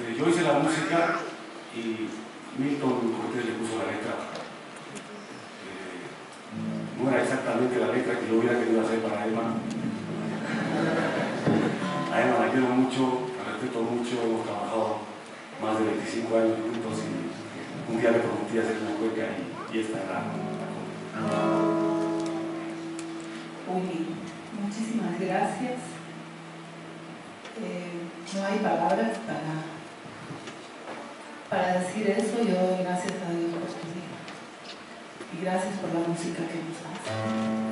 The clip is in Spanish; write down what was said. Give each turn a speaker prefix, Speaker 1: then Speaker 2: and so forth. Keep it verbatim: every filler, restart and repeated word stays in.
Speaker 1: Eh, yo hice la música y Milton Cortés le puso la letra. Eh, no era exactamente la letra que yo hubiera querido hacer para Emma. A Emma la quiero mucho, la respeto mucho, hemos trabajado más de veinticinco años juntos y un día le prometí hacer una cueca y, y esta era la
Speaker 2: Uy, muchísimas gracias. Eh, no hay palabras para, para decir eso. Yo doy gracias a Dios por tu vida y gracias por la música que nos hace.